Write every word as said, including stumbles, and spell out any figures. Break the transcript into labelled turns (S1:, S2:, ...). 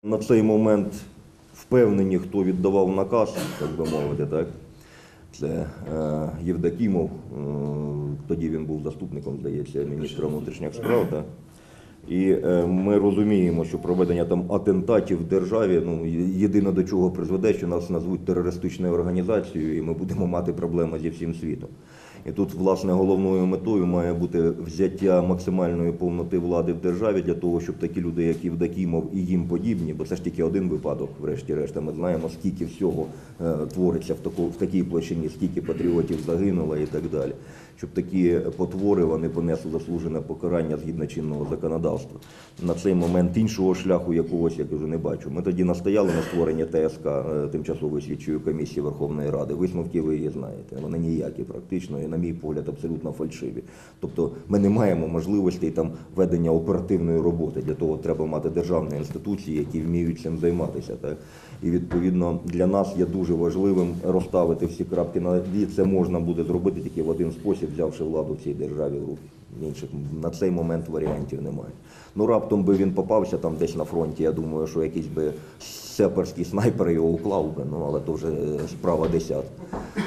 S1: На цей момент впевнені, хто віддавав наказ, так би мовити, так? Це е, Євдокімов, е, тоді він був заступником, здається, міністра внутрішніх справ. Так? І е, ми розуміємо, що проведення там атентатів в державі, ну, єдине до чого призведе, що нас назвуть терористичною організацією, і ми будемо мати проблеми зі всім світом. І тут, власне, головною метою має бути взяття максимальної повноти влади в державі для того, щоб такі люди, як Євдокімов і їм подібні, бо це ж тільки один випадок, врешті-решт, ми знаємо, скільки всього е, твориться в, таку, в такій площині, скільки патріотів загинуло і так далі. Щоб такі потвори, вони понесли заслужене покарання згідно чинного законодавства. На цей момент іншого шляху якогось, я кажу, не бачу. Ми тоді настояли на створення Т С К, Тимчасової слідчої комісії Верховної Ради. Висновки ви її знаєте. Вони ніякі практично і, на мій погляд, абсолютно фальшиві. Тобто ми не маємо можливостей там ведення оперативної роботи. Для того треба мати державні інституції, які вміють цим займатися. Так? І, відповідно, для нас є дуже важливим розставити всі крапки на «і». Це можна буде зробити тільки в один спосіб, взявши владу в цій державі в руки. Інших на цей момент варіантів немає. Ну, раптом би він попався там десь на фронті, я думаю, що якийсь би сеперський снайпер його уклав би, ну, але то вже справа десята.